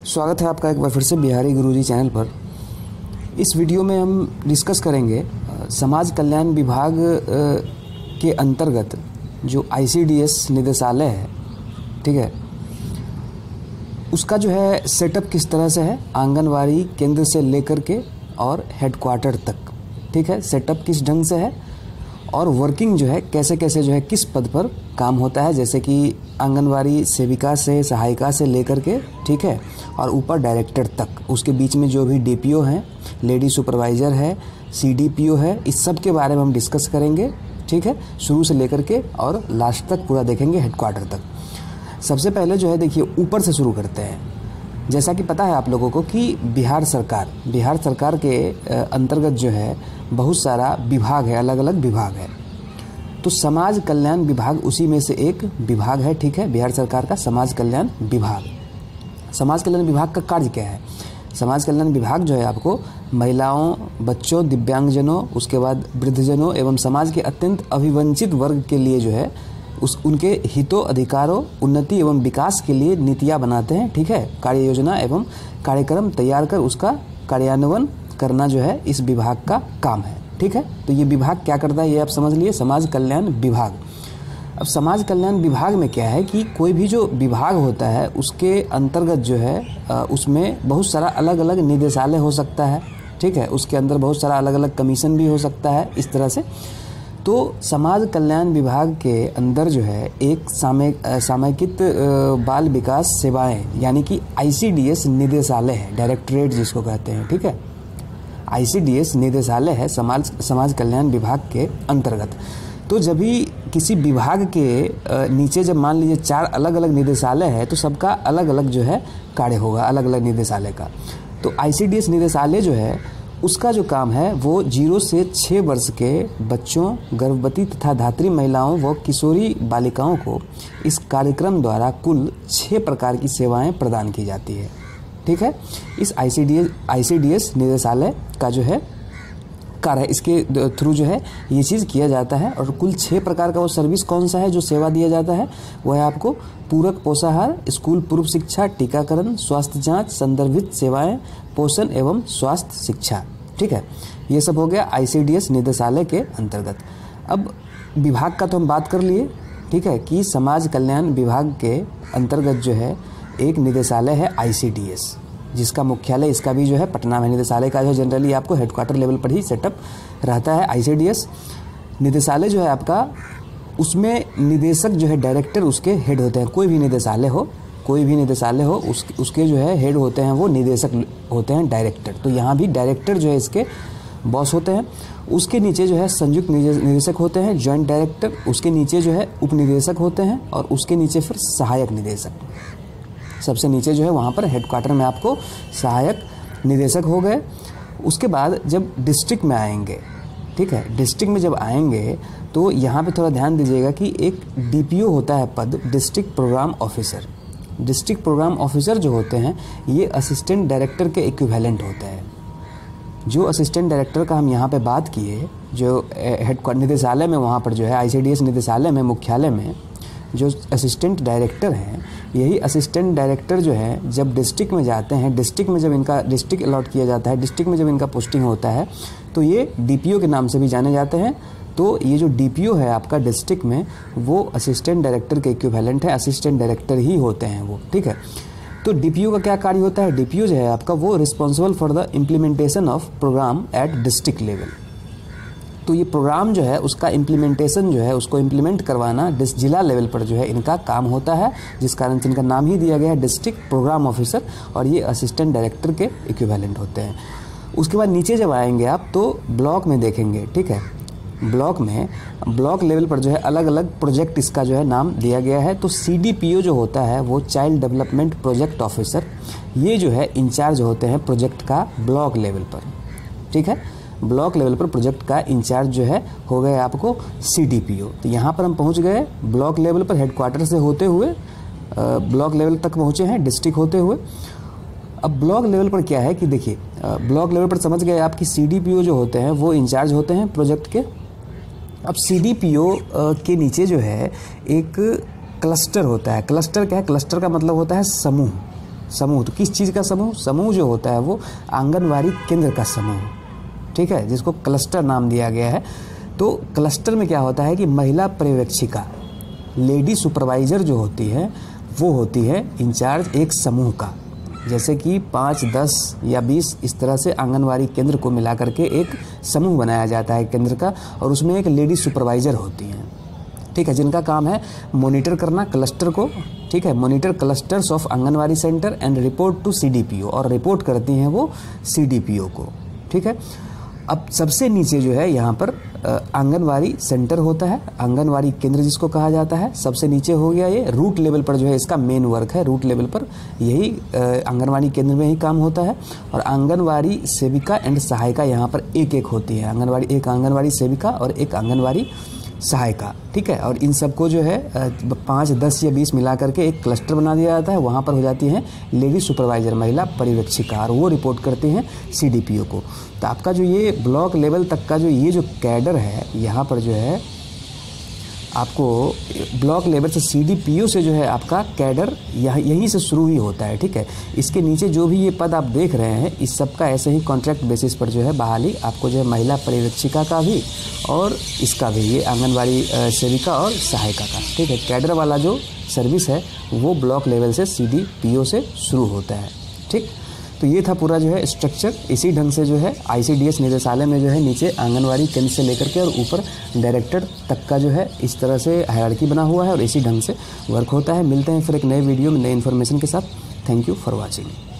स्वागत है आपका एक बार फिर से बिहारी गुरुजी चैनल पर। इस वीडियो में हम डिस्कस करेंगे समाज कल्याण विभाग के अंतर्गत जो ICDS निदेशालय है, ठीक है, उसका जो है सेटअप किस तरह से है, आंगनवाड़ी केंद्र से लेकर के और हेडक्वार्टर तक, ठीक है, सेटअप किस ढंग से है और वर्किंग जो है कैसे कैसे जो है किस पद पर काम होता है, जैसे कि आंगनवाड़ी सेविका से सहायिका से लेकर के, ठीक है, और ऊपर डायरेक्टर तक, उसके बीच में जो भी DPO हैं, लेडी सुपरवाइज़र है, CDPO है, इस सब के बारे में हम डिस्कस करेंगे, ठीक है, शुरू से लेकर के और लास्ट तक पूरा देखेंगे, हेडक्वार्टर तक। सबसे पहले जो है देखिए ऊपर से शुरू करते हैं। जैसा कि पता है आप लोगों को कि बिहार सरकार के अंतर्गत जो है बहुत सारा विभाग है, अलग अलग विभाग है। तो समाज कल्याण विभाग उसी में से एक विभाग है, ठीक है, बिहार सरकार का समाज कल्याण विभाग। समाज कल्याण विभाग का कार्य क्या है? समाज कल्याण विभाग जो है आपको महिलाओं, बच्चों, दिव्यांगजनों, उसके बाद वृद्धजनों एवं समाज के अत्यंत अभिवंचित वर्ग के लिए जो है उनके हितों, अधिकारों, उन्नति एवं विकास के लिए नीतियाँ बनाते हैं, ठीक है, कार्य योजना एवं कार्यक्रम तैयार कर उसका कार्यान्वयन करना जो है इस विभाग का काम है, ठीक है। तो ये विभाग क्या करता है ये आप समझ लिए, समाज कल्याण विभाग। अब समाज कल्याण विभाग में क्या है कि कोई भी जो विभाग होता है उसके अंतर्गत जो है उसमें बहुत सारा अलग अलग निदेशालय हो सकता है, ठीक है, उसके अंदर बहुत सारा अलग अलग कमीशन भी हो सकता है, इस तरह से। तो समाज कल्याण विभाग के अंदर जो है एक सामयिकित बाल विकास सेवाएं यानी कि ICDS निदेशालय है, डायरेक्टरेट जिसको कहते हैं, ठीक है, ICDS निदेशालय है समाज कल्याण विभाग के अंतर्गत। तो जब भी किसी विभाग के नीचे जब मान लीजिए 4 अलग अलग निदेशालय है तो सबका अलग अलग जो है कार्य होगा, अलग अलग निदेशालय का। तो ICDS निदेशालय जो है उसका जो काम है वो 0 से 6 वर्ष के बच्चों, गर्भवती तथा धात्री महिलाओं व किशोरी बालिकाओं को इस कार्यक्रम द्वारा कुल 6 प्रकार की सेवाएं प्रदान की जाती है, ठीक है। इस ICDS निदेशालय का जो है कार्य है, इसके थ्रू जो है ये चीज़ किया जाता है। और कुल 6 प्रकार का वो सर्विस कौन सा है जो सेवा दिया जाता है, वह है आपको पूरक पोषाहार, स्कूल पूर्व शिक्षा, टीकाकरण, स्वास्थ्य जांच, संदर्भित सेवाएं, पोषण एवं स्वास्थ्य शिक्षा, ठीक है। ये सब हो गया ICDS निदेशालय के अंतर्गत। अब विभाग का तो हम बात कर लिए, ठीक है, कि समाज कल्याण विभाग के अंतर्गत जो है एक निदेशालय है ICDS, जिसका मुख्यालय इसका भी जो है पटना में। निदेशालय का जो है जनरली आपको हेडक्वार्टर लेवल पर ही सेटअप रहता है। ICDS निदेशालय जो है आपका, उसमें निदेशक जो है डायरेक्टर उसके हेड होते हैं। कोई भी निदेशालय हो उसके जो है हेड होते हैं, वो निदेशक होते हैं, डायरेक्टर। तो यहाँ भी डायरेक्टर जो है इसके बॉस होते हैं। उसके नीचे जो है संयुक्त निदेशक होते हैं, जॉइंट डायरेक्टर। उसके नीचे जो है उप निदेशक होते हैं और उसके नीचे फिर सहायक निदेशक। सबसे नीचे जो है वहाँ पर हेडक्वार्टर में आपको सहायक निदेशक हो गए। उसके बाद जब डिस्ट्रिक्ट में आएंगे, ठीक है, डिस्ट्रिक्ट में जब आएंगे तो यहाँ पे थोड़ा ध्यान दीजिएगा कि एक DPO होता है पद, district programme officer. District programme officer जो होते हैं ये असिस्टेंट डायरेक्टर के इक्विवेलेंट होते हैं। जो असिस्टेंट डायरेक्टर का हम यहाँ पे बात किए, जो हेडक्वार्टर निदेशालय में वहाँ पर जो है ICDS निदेशालय में मुख्यालय में जो असिस्टेंट डायरेक्टर हैं, यही असिस्टेंट डायरेक्टर जो है जब डिस्ट्रिक्ट में जाते हैं, डिस्ट्रिक्ट में जब इनका डिस्ट्रिक्ट अलॉट किया जाता है, डिस्ट्रिक्ट में जब इनका पोस्टिंग होता है तो ये DPO के नाम से भी जाने जाते हैं। तो ये जो DPO है आपका डिस्ट्रिक्ट में, वो असिस्टेंट डायरेक्टर के इक्विवेलेंट है, असिस्टेंट डायरेक्टर ही होते हैं वो, ठीक है। तो DPO का क्या कार्य होता है? DPO जो है आपका वो responsible for the implementation of programme at district level. तो ये प्रोग्राम जो है उसका इम्प्लीमेंटेशन जो है उसको इम्प्लीमेंट करवाना जिला लेवल पर जो है इनका काम होता है, जिस कारण से इनका नाम ही दिया गया है डिस्ट्रिक्ट प्रोग्राम ऑफिसर, और ये असिस्टेंट डायरेक्टर के इक्विवेलेंट होते हैं। उसके बाद नीचे जब आएंगे आप तो ब्लॉक में देखेंगे, ठीक है, ब्लॉक लेवल पर जो है अलग अलग प्रोजेक्ट इसका जो है नाम दिया गया है। तो CDPO जो होता है वो चाइल्ड डेवलपमेंट प्रोजेक्ट ऑफिसर, ये जो है इंचार्ज होते हैं प्रोजेक्ट का ब्लॉक लेवल पर, ठीक है। ब्लॉक लेवल पर प्रोजेक्ट का इंचार्ज जो है हो गए आपको CDPO। तो यहाँ पर हम पहुँच गए ब्लॉक लेवल पर, हेडक्वार्टर से होते हुए ब्लॉक लेवल तक पहुँचे हैं, डिस्ट्रिक्ट होते हुए। अब ब्लॉक लेवल पर क्या है कि देखिए, ब्लॉक लेवल पर समझ गए आपकी CDPO जो होते हैं वो इंचार्ज होते हैं प्रोजेक्ट के। अब CDPO के नीचे जो है एक क्लस्टर होता है। क्लस्टर क्या है? क्लस्टर का मतलब होता है समूह, समूह, तो किस चीज़ का समूह? समूह जो होता है वो आंगनवाड़ी केंद्र का समूह, ठीक है, जिसको क्लस्टर नाम दिया गया है। तो क्लस्टर में क्या होता है कि महिला पर्यवेक्षिका, लेडी सुपरवाइज़र जो होती है वो होती है इंचार्ज एक समूह का। जैसे कि 5, 10 या 20 इस तरह से आंगनवाड़ी केंद्र को मिला करके एक समूह बनाया जाता है केंद्र का, और उसमें एक लेडी सुपरवाइज़र होती हैं, ठीक है, जिनका काम है मॉनिटर करना क्लस्टर को, ठीक है, monitor clusters of anganwadi centre and report to CDPO, और रिपोर्ट करती हैं वो CDPO को, ठीक है। अब सबसे नीचे जो है यहाँ पर आंगनवाड़ी सेंटर होता है, आंगनवाड़ी केंद्र जिसको कहा जाता है, सबसे नीचे हो गया ये। रूट लेवल पर जो है इसका मेन वर्क है, रूट लेवल पर यही आंगनवाड़ी केंद्र में ही काम होता है। और आंगनवाड़ी सेविका एंड सहायिका यहाँ पर एक एक होती है, एक आंगनवाड़ी सेविका और एक आंगनवाड़ी सहायिका, ठीक है। और इन सबको जो है 5, 10 या 20 मिला करके एक क्लस्टर बना दिया जाता है, वहाँ पर हो जाती हैं लेडी सुपरवाइज़र, महिला पर्यवेक्षिका, और वो रिपोर्ट करते हैं CDPO को। तो आपका जो ये ब्लॉक लेवल तक का जो ये जो कैडर है, यहाँ पर जो है आपको ब्लॉक लेवल से CDPO से जो है आपका कैडर यहीं से शुरू ही होता है, ठीक है। इसके नीचे जो भी ये पद आप देख रहे हैं, इस सब का ऐसे ही कॉन्ट्रैक्ट बेसिस पर जो है बहाली आपको जो है महिला पर्यवेक्षिका का भी और इसका भी, ये आंगनवाड़ी सेविका और सहायिका का, ठीक है। कैडर वाला जो सर्विस है वो ब्लॉक लेवल से CDPO से शुरू होता है, ठीक। तो ये था पूरा जो है स्ट्रक्चर। इसी ढंग से जो है ICDS निदेशालय में जो है नीचे आंगनवाड़ी केंद्र से लेकर के और ऊपर डायरेक्टर तक का जो है इस तरह से हायरार्की बना हुआ है और इसी ढंग से वर्क होता है। मिलते हैं फिर एक नए वीडियो में नए इन्फॉर्मेशन के साथ। Thank you for watching.